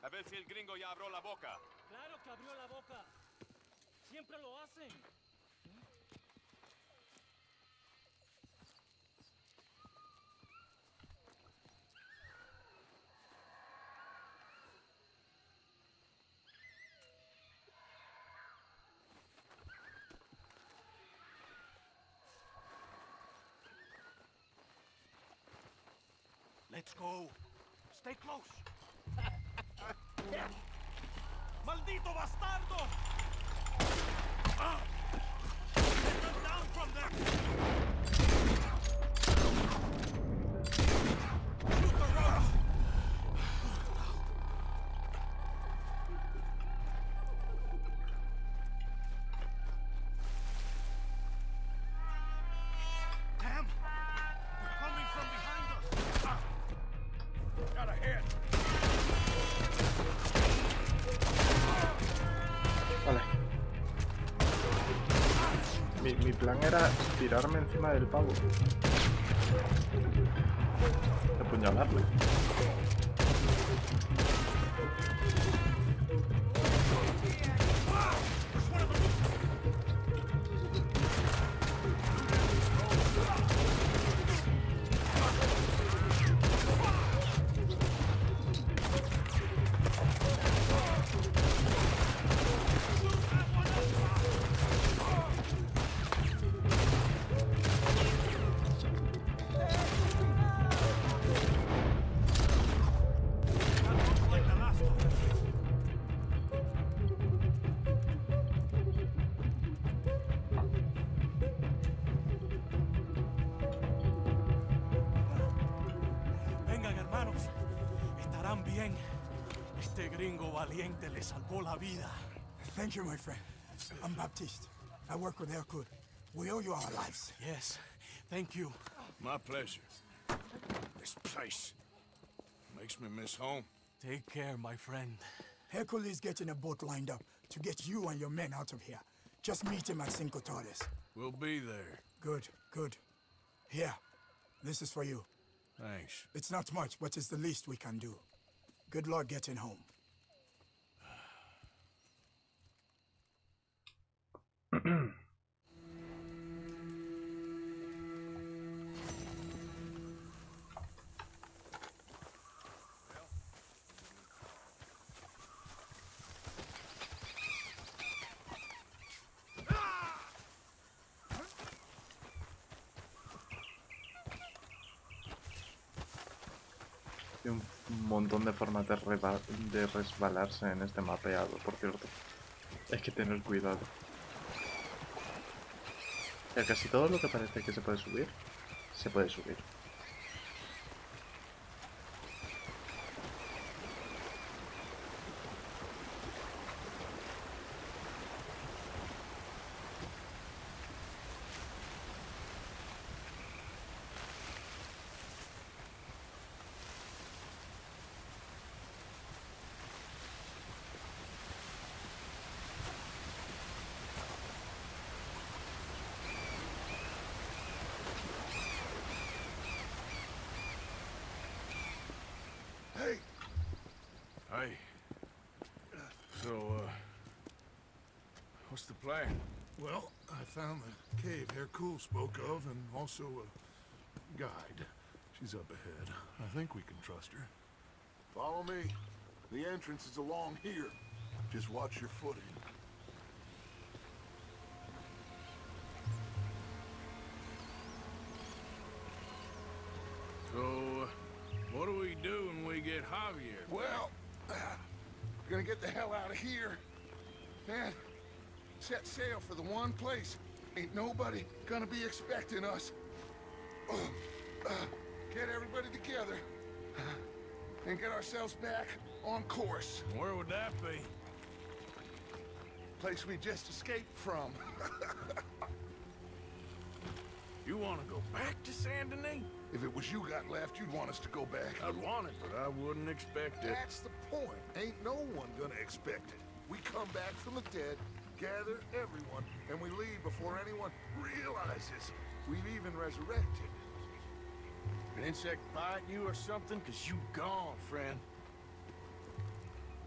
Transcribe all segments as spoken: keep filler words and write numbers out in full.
A ver si el gringo ya abrió la boca. Claro que abrió la boca. Siempre lo hacen. Let's go. Stay close. ¡Maldito bastardo! Ah. Get them down from there. Shoot the road. Damn! They're coming from behind us. Ah. Got a hit. Vale. Mi, mi plan era tirarme encima del pavo. Apuñalarle. Valiente le salvó la vida. Thank you, my friend. I'm Baptiste. I work with Hercule. We owe you our lives. Yes, thank you. My pleasure. This place makes me miss home. Take care, my friend. Hercule is getting a boat lined up to get you and your men out of here. Just meet him at Cinco Torres. We'll be there. Good, good. Here, this is for you. Thanks. It's not much, but it's the least we can do. Good luck getting home. Hay un montón de formas de, reba de resbalarse en este mapeado, por cierto. Hay que tener cuidado. Ya casi todo lo que parece que se puede subir, se puede subir. Hey! Hey. So, uh... what's the plan? Well, I found the cave Hercule spoke of, and also a guide. She's up ahead. I think we can trust her. Follow me. The entrance is along here. Just watch your footing. So, uh, what do we do when we get Javier? Well, uh, we're gonna get the hell out of here. And set sail for the one place. Ain't nobody gonna be expecting us. Uh, uh, get everybody together. Uh, and get ourselves back on course. Where would that be? Place we just escaped from. You want to go back to Saint Denis? If it was you got left, you'd want us to go back. I'd want it, but I wouldn't expect it. That's the point. Ain't no one gonna expect it. We come back from the dead, gather everyone, and we leave before anyone realizes we've even resurrected. An insect bite you or something? Cause you gone, friend.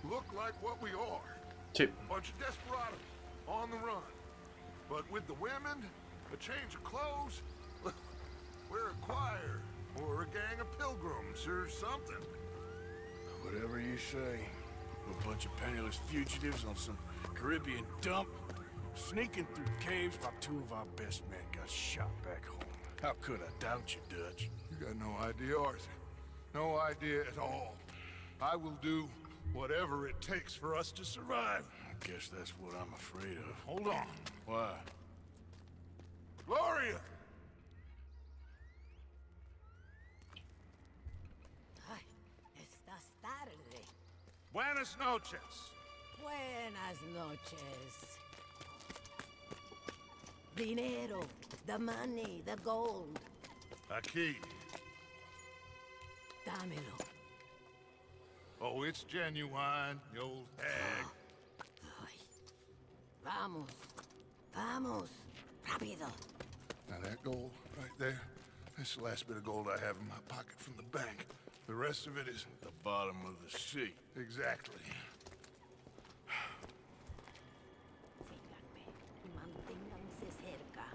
look like what we are. Sí. Bunch of desperados on the run. But with the women, a change of clothes, we're a choir or a gang of pilgrims or something. Whatever you say. A bunch of penniless fugitives on some Caribbean dump, sneaking through caves while two of our best men got shot back home. How could I doubt you, Dutch? You got no idea, Arthur. No idea at all. I will do whatever it takes for us to survive. I guess that's what I'm afraid of. Hold on. Why? Gloria! Ay, estás tarde. Buenas noches. Buenas noches. Dinero, the money, the gold. Aquí. Dámelo. Oh, it's genuine, the old hag. Ay. Vamos. Vamos. Rápido. Now that gold right there, that's the last bit of gold I have in my pocket from the bank. The rest of it is The bottom of the sea. exactly. Síganme y manténganse cerca.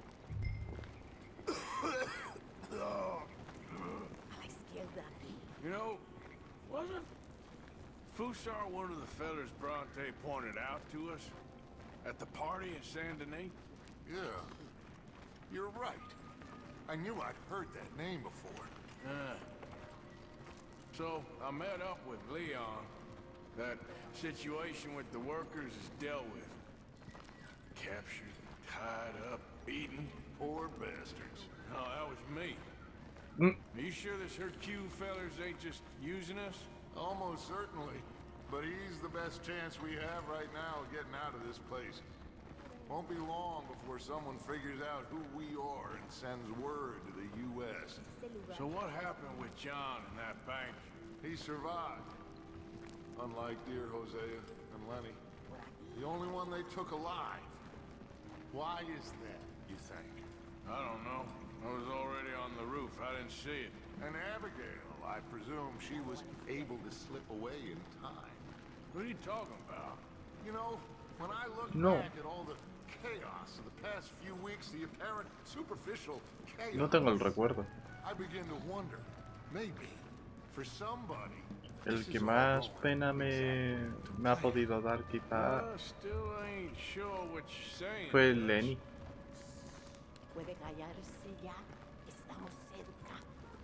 A la izquierda. You know, wasn't Fusar one of the fellers Bronte pointed out to us at the party in Saint Denis? Yeah, you're right. I knew I'd heard that name before. Yeah. So, I met up with Leon. That situation with the workers is dealt with. Captured, tied up, beaten. Poor bastards. No, that was me. Mm. Are you sure this Hercule fellers ain't just using us? Almost certainly. But he's the best chance we have right now of getting out of this place. Won't be long before someone figures out who we are and sends word to the U S So what happened with John and that bank? He survived. Unlike dear Hosea and Lenny. The only one they took alive. Why is that, you think? I don't know. I was already on the roof. I didn't see it. And Abigail, I presume she was able to slip away in time. What are you talking about? You know, when I look No. back at all the chaos of the past few weeks, the apparent superficial chaos, No tengo el recuerdo. I begin to wonder, maybe, for somebody, El this que is all más going pena me, me ha podido dar quizá I still ain't sure what you're saying. fue Dutch. Lenny. Puede callarse ya. Estamos cerca.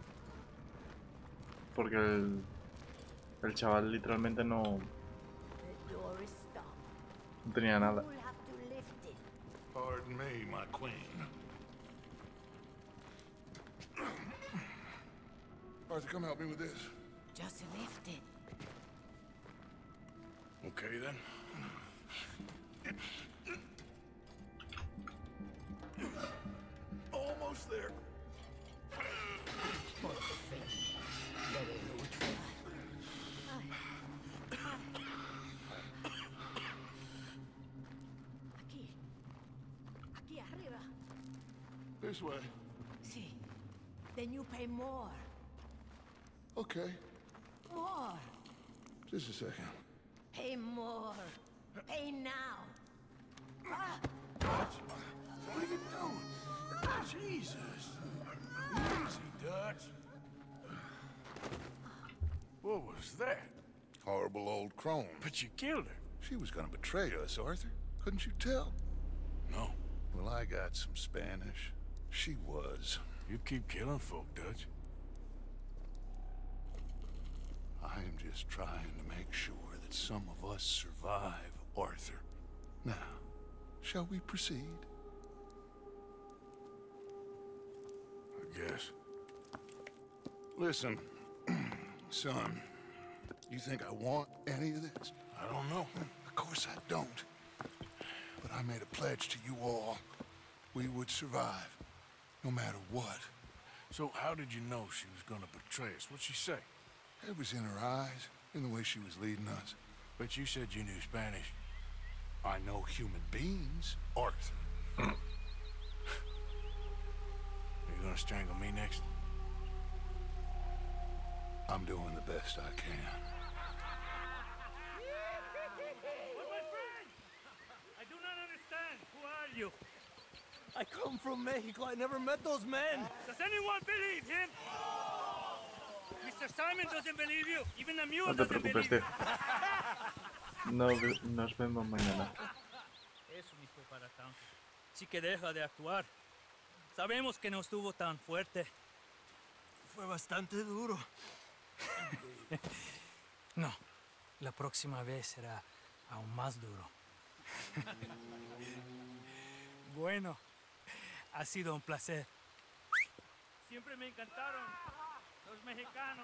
Porque el, el chaval literalmente no, The door is stopped. no tenía nada. You'll have to lift it. Pardon me, my queen. Arthur, come help me with this. Just lift it. Okay then. Almost there. Por fin. Debe luchar. Ay. Aquí. Aquí arriba. This way. Sí. Then you pay more. Okay, More. just a second. Pay more. Pay now. Ah. What are you doing? Jesus. Easy, Dutch. What was that? Horrible old crone. But you killed her. She was gonna betray us, Arthur. Couldn't you tell? No. Well, I got some Spanish. She was. You keep killing folk, Dutch. I am just trying to make sure that some of us survive, Arthur. Now, shall we proceed? I guess. Listen, son, you think I want any of this? I don't know. Of course I don't. But I made a pledge to you all. We would survive, no matter what. So how did you know she was gonna betray us? What'd she say? It was in her eyes, in the way she was leading us. But you said you knew Spanish. I know human beings, Arthur. Are you gonna strangle me next? I'm doing the best I can. I come from Mexico. I never met those men. Does anyone believe him? Mister Simon doesn't believe you. Even the mule No te doesn't preocupes, believe tío. No, nos vemos mañana. Eso ni fue para tanto. Sí que deja de actuar. Sabemos que no estuvo tan fuerte. Fue bastante duro. No, la próxima vez será aún más duro. Bueno, ha sido un placer. Siempre me encantaron los mexicanos.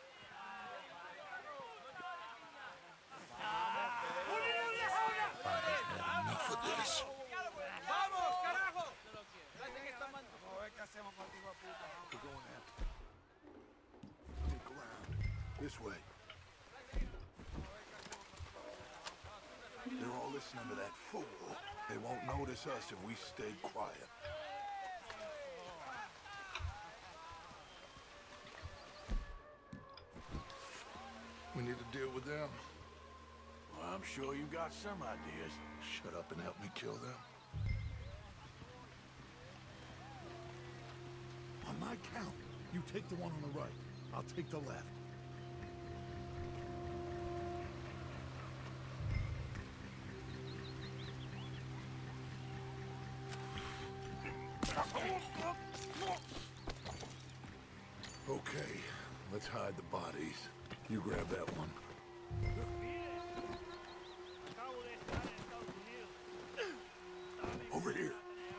Enough of this. ¡Vamos, carajo! We're going out. Sneak around. This way. They're all listening to that fool. They won't notice us if we stay quiet. We need to deal with them. Well, I'm sure you got some ideas. Shut up and help me kill them. On my count, you take the one on the right. I'll take the left. Okay, let's hide the bodies. You grab that one. Over here.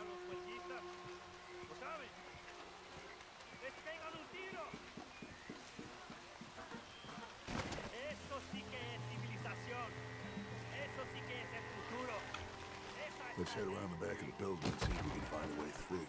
Let's head around the back of the building and see if we can find a way through.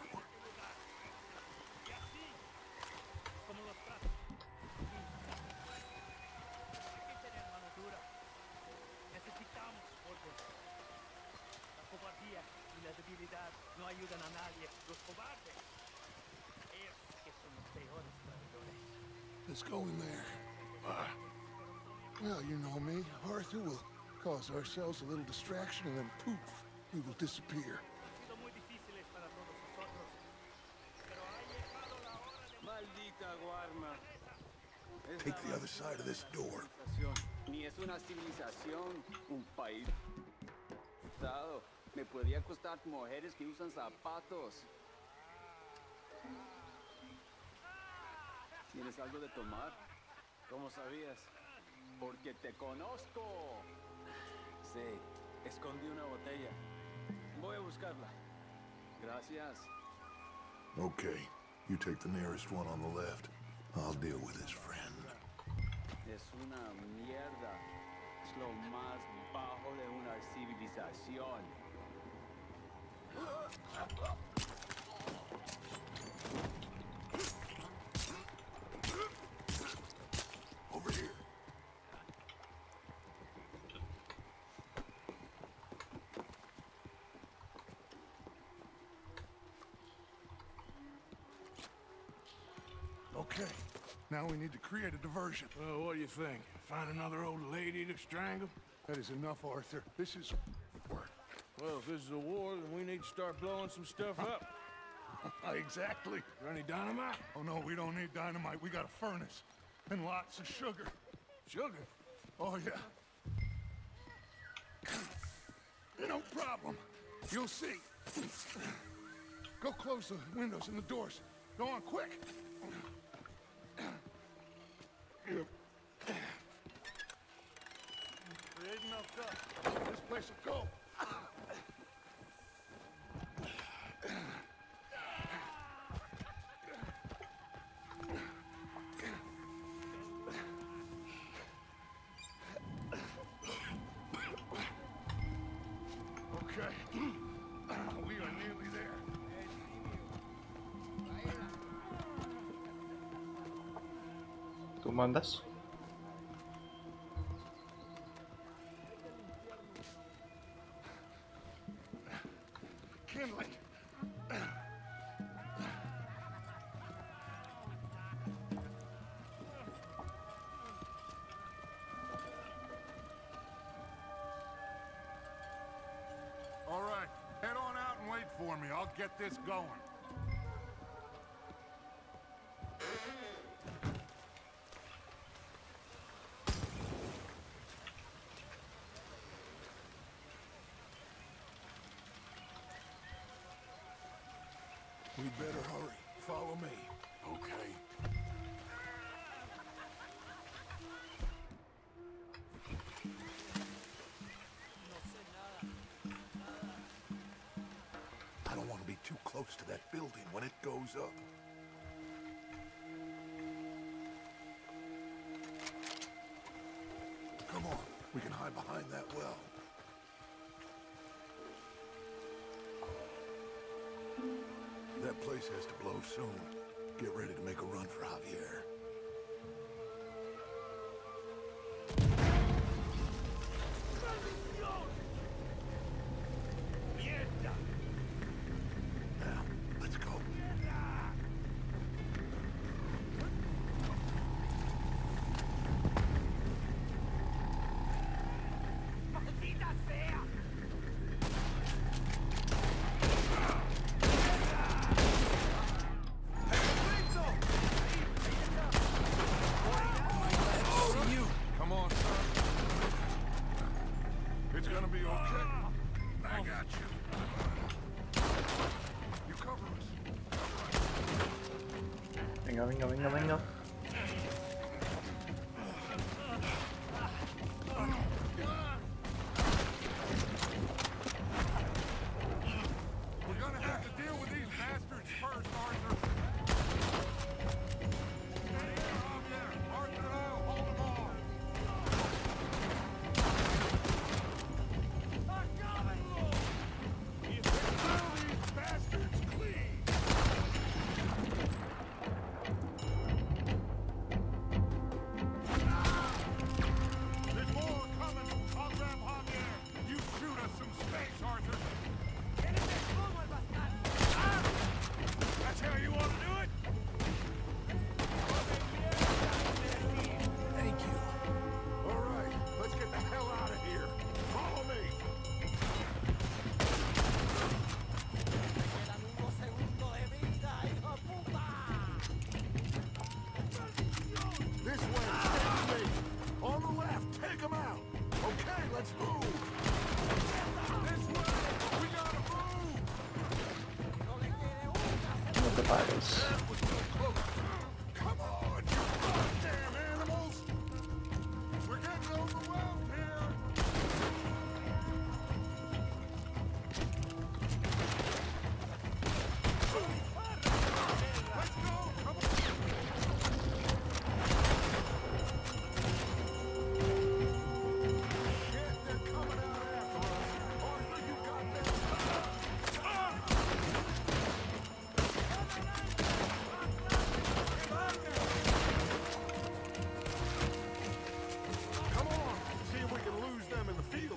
No ayudan a nadie. Los cobardes. Ellos que son los peores traidores. Let's go in there. Uh, well, you know me. Arthur will cause ourselves a little distraction and then poof, we will disappear. Son muy difíciles para todos nosotros. Pero ha llegado la hora de... Maldita Guarma. Take the other side of this door. Ni es una civilización, un país. Me podría costar mujeres que usan zapatos. ¿Tienes algo de tomar? ¿Cómo sabías? Porque te conozco. Sí, escondí una botella. Voy a buscarla. Gracias. Okay, you take the nearest one on the left. I'll deal with his friend. Es una mierda. Es lo más bajo de una civilización. Over here. Okay, now we need to create a diversion. Well, what do you think? Find another old lady to strangle? That is enough, Arthur. This is work. Well, if this is a war, then we need to start blowing some stuff up. Exactly. Is there any dynamite? Oh, no, we don't need dynamite. We got a furnace. And lots of sugar. Sugar? Oh, yeah. No problem. You'll see. Go close the windows and the doors. Go on, quick. This place will go. Okay. We are nearly there. ¿Tú mandas? Kindling. All right, head on out and wait for me. I'll I'll get this going. We better hurry. Follow me. Okay. I don't want to be too close to that building when it goes up. Come on, we can hide behind that well. That place has to blow soon. Get ready to make a run for Javier. Now, let's go. Come on, son. It's gonna be okay. I got you. You cover us. Venga, venga, venga, venga. We're gonna have to deal with these bastards first, Arthur. Stay here, Javier. Arthur and I'll hold them off. If we kill these bastards clean. There's more coming. I'll grab Javier. You shoot us some space, Arthur. That's how you want to do it? Thank you. All right, let's get the hell out of here. Follow me. This way, stay with me. On the left, take them out. Okay, let's move. This way. We gotta move. No te pares. That was so close. Come on, you goddamn animals. We're getting overwhelmed here. Let's go. Come on. Shit, they're coming out after us. Arthur, you got this. Ah! Come on, see if we can lose them in the field.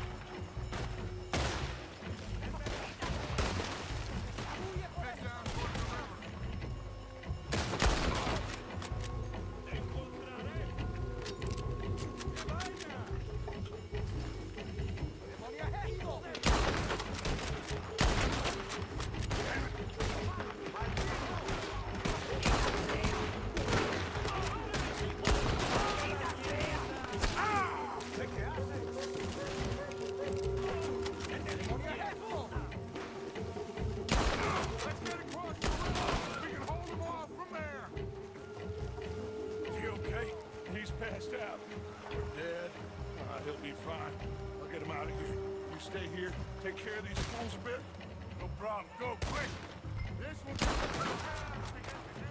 Head down toward the river. Let's get across the river. We can hold them off from there. Is he okay? He's passed out. Dead? Uh, he'll be fine. I'll get him out of here. You stay here. Take care of these fools a bit. No problem. Go quick. This will give us some time to get the